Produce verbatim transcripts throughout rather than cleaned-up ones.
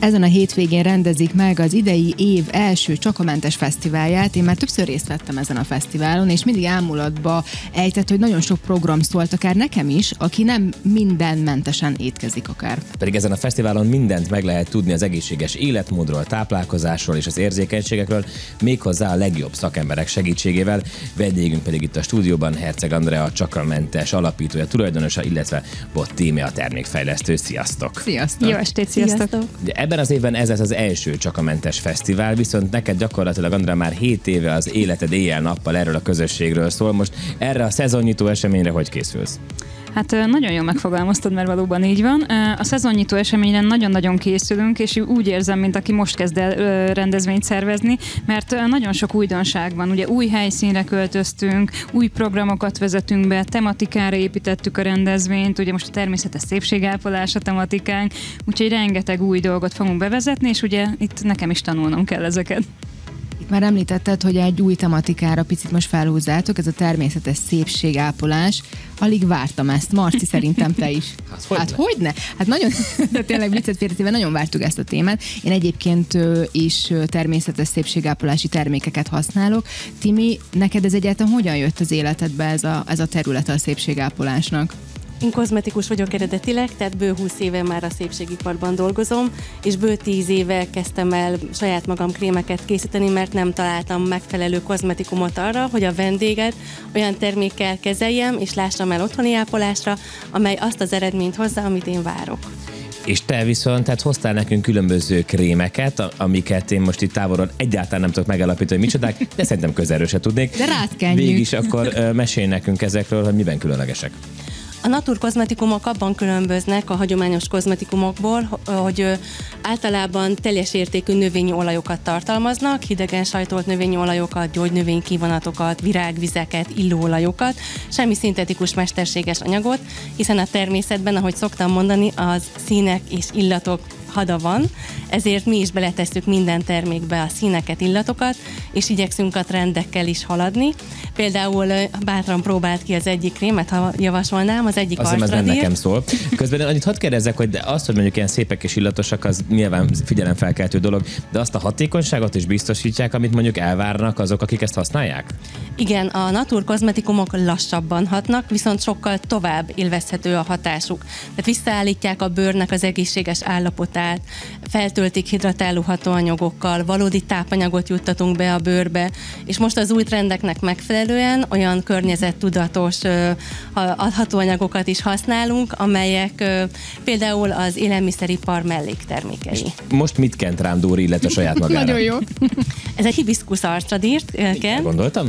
Ezen a hétvégén rendezik meg az idei év első Csakamentes fesztiválját. Én már többször részt vettem ezen a fesztiválon, és mindig ámulatba ejtett, hogy nagyon sok program szólt, akár nekem is, aki nem mindenmentesen étkezik akár. Pedig ezen a fesztiválon mindent meg lehet tudni az egészséges életmódról, táplálkozásról és az érzékenységekről, méghozzá a legjobb szakemberek segítségével. Vendégünk pedig itt a stúdióban Herceg Andrea, a Csakamentes alapítója, tulajdonosa, illetve Bot Tímea a termékfejlesztő. Sziasztok! Sziasztok! Jó estét, sziasztok! sziasztok. Ebben az évben ez lesz az első Csakamentes fesztivál, viszont neked gyakorlatilag, Andrea, már hét éve az életed éjjel-nappal erről a közösségről szól. Most erre a szezonnyitó eseményre hogy készülsz? Hát nagyon jól megfogalmaztad, mert valóban így van. A szezonnyitó eseményre nagyon-nagyon készülünk, és úgy érzem, mint aki most kezd el rendezvényt szervezni, mert nagyon sok újdonság van. Ugye új helyszínre költöztünk, új programokat vezetünk be, tematikára építettük a rendezvényt, ugye most a természetes szépségápolás a tematikánk, úgyhogy rengeteg új dolgot fogunk bevezetni, és ugye itt nekem is tanulnom kell ezeket. Már említetted, hogy egy új tematikára picit most felhúzzátok, ez a természetes szépségápolás. Alig vártam ezt, Marci, szerintem te is. Hát hogyne? Hát hogyne? Hát nagyon, de tényleg viccet félretéve nagyon vártuk ezt a témát. Én egyébként is természetes szépségápolási termékeket használok. Timi, neked ez egyáltalán hogyan jött az életedbe ez a, ez a terület a szépségápolásnak? Én kozmetikus vagyok eredetileg, tehát bő húsz éve már a szépségiparban dolgozom, és bő tíz éve kezdtem el saját magam krémeket készíteni, mert nem találtam megfelelő kozmetikumot arra, hogy a vendéget olyan termékkel kezeljem, és lássam el otthoni ápolásra, amely azt az eredményt hozza, amit én várok. És te viszont tehát hoztál nekünk különböző krémeket, amiket én most itt távolról egyáltalán nem tudok megállapítani, hogy micsodák, de szerintem közelről se tudnék. De rátkenjük. Végig akkor mesélj nekünk ezekről, hogy miben különlegesek. A natur kozmetikumok abban különböznek a hagyományos kozmetikumokból, hogy általában teljes értékű növényi olajokat tartalmaznak, hidegen sajtolt növényi olajokat, gyógynövény kivonatokat, virágvizeket, illóolajokat, semmi szintetikus mesterséges anyagot, hiszen a természetben, ahogy szoktam mondani, az színek és illatok hada van, ezért mi is beletesszük minden termékbe a színeket, illatokat, és igyekszünk a trendekkel is haladni. Például bátran próbált ki az egyik krémet, ha javasolnám, az egyik Azt hiszem, ez nem arcradír. nekem szól. Közben annyit hadd kérdezzek, hogy azt, hogy mondjuk ilyen szépek és illatosak, az nyilván figyelemfelkeltő dolog, de azt a hatékonyságot is biztosítják, amit mondjuk elvárnak azok, akik ezt használják? Igen, a natur kozmetikumok lassabban hatnak, viszont sokkal tovább élvezhető a hatásuk. Tehát visszaállítják a bőrnek az egészséges állapotát, feltöltik hidratáló hatóanyagokkal, valódi tápanyagot juttatunk be a bőrbe, és most az új trendeknek megfelelően olyan környezettudatos ö, hatóanyagokat is használunk, amelyek ö, például az élelmiszeripar melléktermékei. Most mit kent rám Dóri, illetve saját magára? Nagyon jó. Ez egy hibiszkusz arcradírt kent, Gondoltam?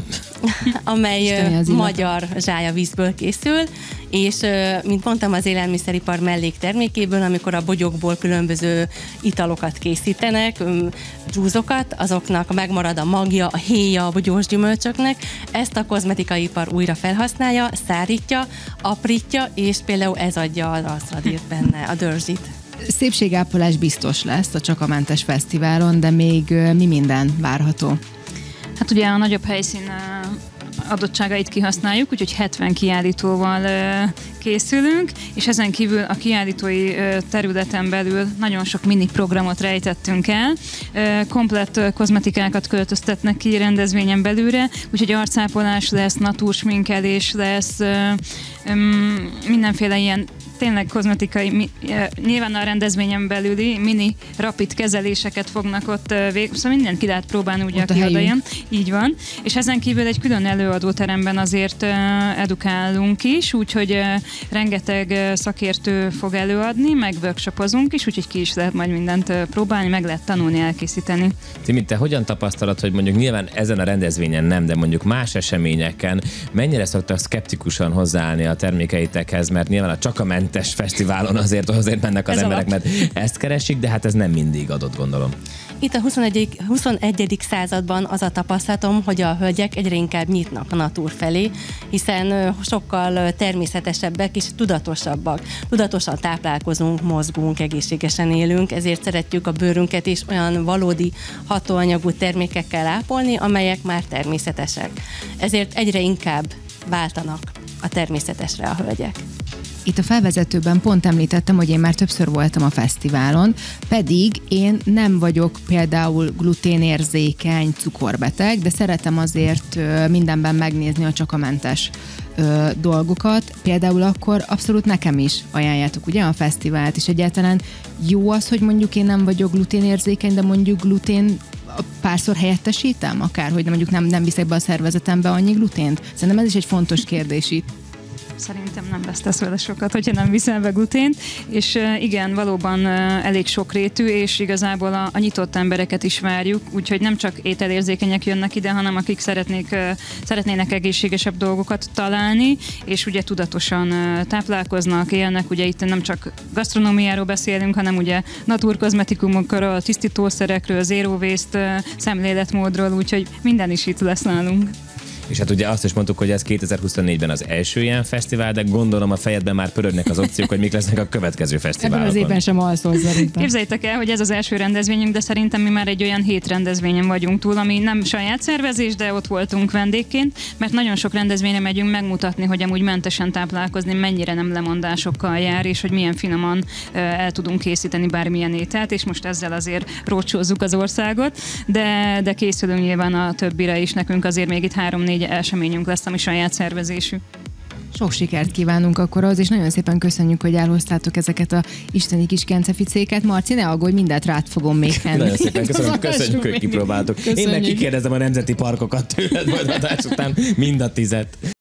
amely ö, magyar zsájavízből készül, és mint mondtam, az élelmiszeripar melléktermékéből, amikor a bogyókból különböző italokat készítenek, dzsúzokat, azoknak megmarad a magja, a héja a bogyós gyümölcsöknek, ezt a kozmetikaipar újra felhasználja, szárítja, aprítja, és például ez adja az arcradírt benne, a dörzsit. Szépségápolás biztos lesz a Csakamentes fesztiválon, de még mi minden várható? Hát ugye a nagyobb helyszín adottságait kihasználjuk, úgyhogy hetven kiállítóval készülünk, és ezen kívül a kiállítói területen belül nagyon sok mini programot rejtettünk el. Komplett kozmetikákat költöztetnek ki rendezvényen belülre, úgyhogy arcápolás lesz, natúrsminkelés lesz, mindenféle ilyen tényleg kozmetikai, nyilván a rendezvényen belüli mini rapid kezeléseket fognak ott végig, szóval mindent ki lehet próbálni ugye ott a kiadaján. Így van. És ezen kívül egy külön előadóteremben azért edukálunk is, úgyhogy rengeteg szakértő fog előadni, meg workshopozunk is, úgyhogy ki is lehet majd mindent próbálni, meg lehet tanulni, elkészíteni. Timi, te hogyan tapasztalod, hogy mondjuk nyilván ezen a rendezvényen nem, de mondjuk más eseményeken mennyire szoktak szkeptikusan hozzáállni a termékeitekhez, mert nyilván a Csakamentes fesztiválon azért, azért mennek az ez emberek, alap. mert ezt keresik, de hát ez nem mindig adott, gondolom. Itt a huszonegyedik huszonegyedik században az a tapasztalatom, hogy a hölgyek egyre inkább nyitnak a natúr felé, hiszen sokkal természetesebbek és tudatosabbak. Tudatosan táplálkozunk, mozgunk, egészségesen élünk, ezért szeretjük a bőrünket is olyan valódi hatóanyagú termékekkel ápolni, amelyek már természetesek. Ezért egyre inkább váltanak a természetesre a hölgyek. itt a felvezetőben pont említettem, hogy én már többször voltam a fesztiválon, pedig én nem vagyok például gluténérzékeny, cukorbeteg, de szeretem azért mindenben megnézni a csakamentes ö, dolgokat. Például akkor abszolút nekem is ajánljátok ugye a fesztivált, és egyáltalán jó az, hogy mondjuk én nem vagyok gluténérzékeny, de mondjuk glutén párszor helyettesítem, akár, hogy mondjuk nem, nem viszek be a szervezetembe annyi glutént. Szerintem ez is egy fontos kérdés itt. Szerintem nem vesztesz vele sokat, hogyha nem viszel be glutént, és uh, igen, valóban uh, elég sokrétű, és igazából a, a nyitott embereket is várjuk, úgyhogy nem csak ételérzékenyek jönnek ide, hanem akik szeretnék, uh, szeretnének egészségesebb dolgokat találni, és ugye tudatosan uh, táplálkoznak, élnek, ugye itt nem csak gasztronómiáról beszélünk, hanem ugye naturkozmetikumokról, tisztítószerekről, zero waste uh, szemléletmódról, úgyhogy minden is itt lesz nálunk. És hát ugye azt is mondtuk, hogy ez kétezer-huszonnégyben az első ilyen fesztivál, de gondolom a fejedben már pörögnek az opciók, hogy mik lesznek a következő fesztiválokon. Ebben az évben sem alszol szerintem. Képzeljétek el, hogy ez az első rendezvényünk, de szerintem mi már egy olyan hét rendezvényen vagyunk túl, ami nem saját szervezés, de ott voltunk vendégként, mert nagyon sok rendezvényre megyünk megmutatni, hogy amúgy mentesen táplálkozni mennyire nem lemondásokkal jár, és hogy milyen finoman el tudunk készíteni bármilyen ételt, és most ezzel azért rócsózzuk az országot, de, de készülünk nyilván a többire is, nekünk azért még itt három-négy eseményünk lesz, ami saját szervezésű. Sok sikert kívánunk akkor az, és nagyon szépen köszönjük, hogy elhoztátok ezeket a isteni kis kenceficéket. Marci, ne aggódj, mindent rád fogom még tenni. Nagyon szépen köszönöm, köszönjük, hogy kipróbáltuk. Én meg kikérdezem a nemzeti parkokat tőled, majd adás után mind a tizet.